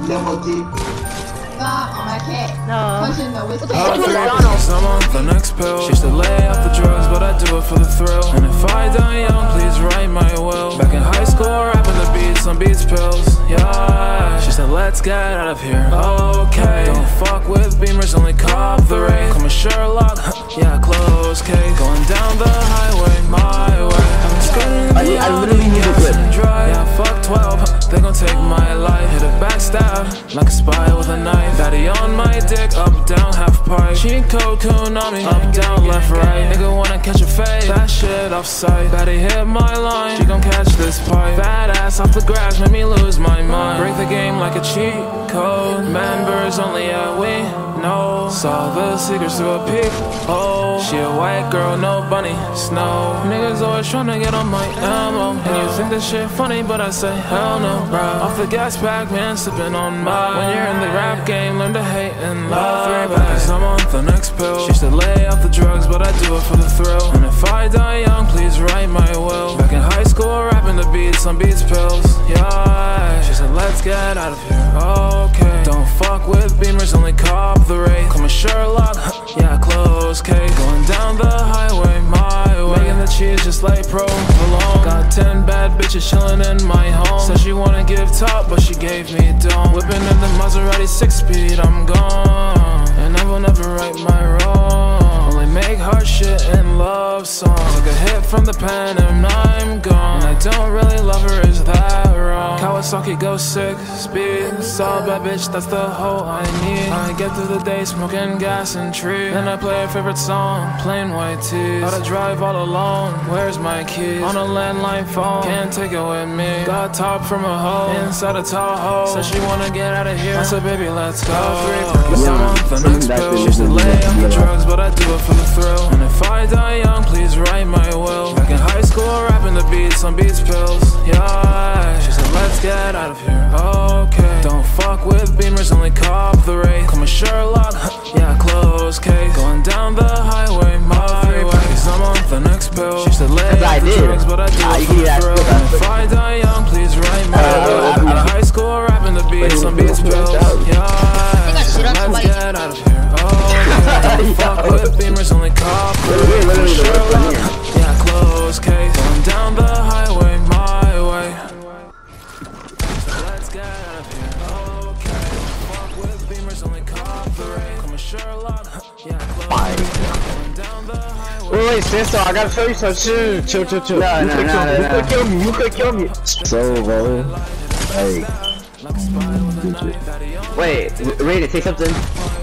Level deep. On my cat. No. Pushing the whiskey. I'm on the next pill. She used to lay off the drugs, but I do it for the thrill. And if I die young, please write my will. Back in high school, rapping the beats on Beats pills. Yeah. She said, let's get out of here. Okay. Don't fuck with beamers, only cop the race. Call me Sherlock. Yeah, close case. Going down the highway, my way. I'm skirting the literally need a clip. Yeah, fuck 12. They gon' take my life. Hit a backstab like a spy with a knife. Daddy on my dick, up, down, half pipe. Cheat code, Konami, up, down, left, right. Nigga wanna catch a fade, that shit off sight. Daddy hit my line, she gon' catch this pipe. Fat ass off the grass, made me lose my mind. Break the game like a cheat code. Members only, yeah, we know. Saw the secrets through a peek. Oh, she a white girl, no bunny, snow. Niggas always tryna get on my ammo. And you think this shit funny, but I say hell no, bro. Off the gas pack, man, sipping on mine. When you're in the rap game, learn to hate and love. Cause I'm on the next pill. She used to lay off the drugs, but I do it for the thrill. And if I die young, please write my will. Back in high school, rapping the beats on Beats pills. Yeah. She said, let's get out of here. Okay. Don't fuck with beamers, only cop the race. Call me Sherlock. Yeah, close case. Going down the highway, my way. Making the cheese just like provolone. Got 10 bad bitches chilling in my home. Said she wanna give top, but she gave me dome. Whipping in the Maserati 6-speed, I'm gone. And I will never right my wrong. Only make hard shit and love songs. Like a hit from the pen and I'm gone. And I don't really love her, is that wrong? Kawasaki go 6-speed. Saw a bad bitch, that's the hoe I need. I get through the day smoking gas and tree. Then I play a favorite song, plain white tees. Gotta drive all alone, where's my keys? On a landline phone, can't take it with me. Got top from a hoe, inside a Tahoe. Said she wanna get out of here, I said baby let's go. I'm on the next pill. She used to lay off the drugs, but I do it for the thrill. And if I die young, please write my will. Back in high school, rapping the beats on Beats pills. Yeah. She said let's get out of here. Okay. Don't fuck with beamers, only cop the race. Call me Sherlock. Yeah, close case. Going down the highway, my way. Cause I'm on the next pill. She said lay off the drugs, but I do it for the thrill. And if I die young, please write my will. Back in high school, rapping the beats on Beats pills. Yeah. Let's get out of here. Don't fuck with beamers, only cop the race. Sherlock. Yeah, close case. Going down the highway, my way. Let's get out of here. Okay. Fuck with beamers, only cop the race. Call me Sherlock. Yeah, close case. Going down the highway. Wait, sister, I gotta show you some shit. Chill. No. You could kill me. So, bro. Hey. Like a spy with a knife. Wait, ready to take something?